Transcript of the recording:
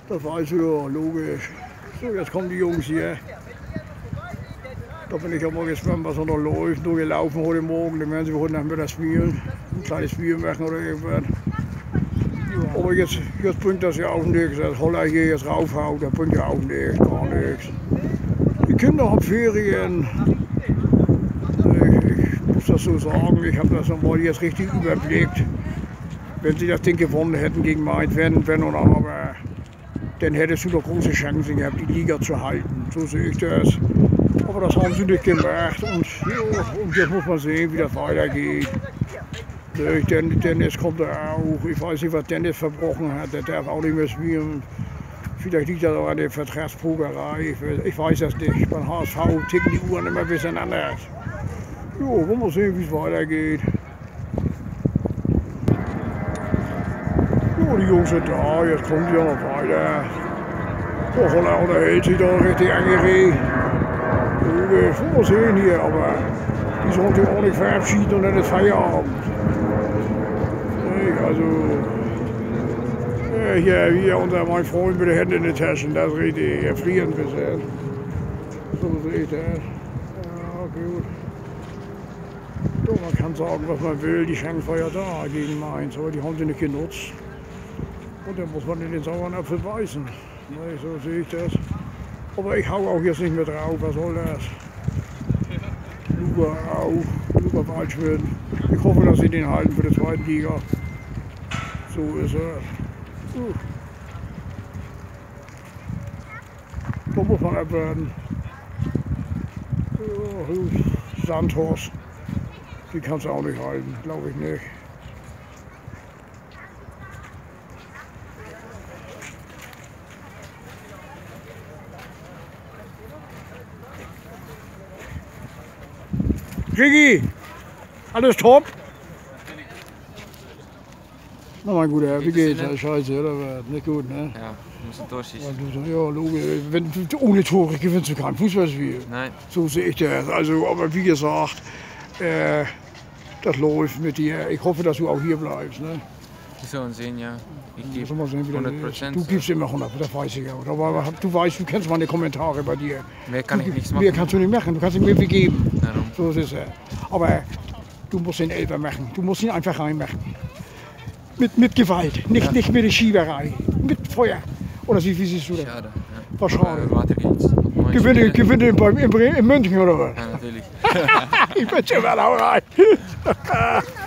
Das war also ja logisch. So, jetzt kommen die Jungs hier. Da bin ich auch mal gespannt, was noch läuft. Nur gelaufen heute Morgen, dann werden sie heute Nachmittag spielen. Ein kleines Spiel machen oder irgendwas. Aber jetzt bringt das ja auch nichts. Das Holler hier jetzt raufhaut, das bringt ja auch nichts, gar nichts. Die Kinder haben Ferien. Ich muss das so sagen, ich habe das nochmal jetzt richtig überblickt. Wenn sie das Ding gewonnen hätten gegen Mainz, wenn und aber, dann hättest du doch große Chancen gehabt, die Liga zu halten. So sehe ich das. Aber das haben sie nicht gemacht und, ja, und jetzt muss man sehen, wie das weitergeht. Dennis kommt auch, ich weiß nicht, was Dennis verbrochen hat, der darf auch nicht mehr spielen. Vielleicht liegt das auch an der Vertragspokerei, ich weiß das nicht. Beim HSV ticken die Uhren immer ein bisschen anders. Jo, wollen wir sehen, wie es weitergeht. Jo, die Jungs sind da, jetzt kommen die auch noch weiter. Der Holler unterhält sich da richtig angeregt. Wollen wir sehen hier, aber die sollen sich auch nicht verabschieden und dann ist Feierabend. Also, hier mein Freund mit den Händen in den Taschen, das ist richtig erfrierend bisher. So sehe ich das. Ja, gut. So, man kann sagen, was man will, die Chance war ja da gegen Mainz, aber die haben sie nicht genutzt. Und dann muss man in den sauren Apfel beißen. Nee, so sehe ich das. Aber ich hau auch jetzt nicht mehr drauf, was soll das? Luger auch, Luger Waldschmidt. Ich hoffe, dass sie den halten für die zweite Liga. So ist er. Da muss man abwarten. Ja, Sandhorst, die kannst du auch nicht halten, glaube ich nicht. Ricky, alles top? Na mein Guter, wie geht's? Ja, scheiße, oder? Nicht gut, ne? Ja, wir müssen durchschießen. Ja, logisch. Ohne Tore gewinnst du kein Fußballspiel. Nein. So sehe ich das. Also, aber wie gesagt, das läuft mit dir. Ich hoffe, dass du auch hier bleibst, ne? Wir sollen sehen, ja. Ich gebe Mal sehen, wie das ist. 100%. Du gibst immer 100, das weiß ich auch. Aber du weißt, du kennst meine Kommentare bei dir. Mehr kann ich nichts machen. Mehr kannst du nicht machen, du kannst ihm irgendwie geben. Darum. So ist es. Aber du musst den Elfer machen. Du musst ihn einfach reinmachen. Mit Gewalt, nicht mit der Schieberei, mit Feuer. Oder wie siehst du das? Schade. Ja. Was schade. Weiter geht's. Gewinne in München oder was? Ja, natürlich. Ich wünsche dir mal auch rein.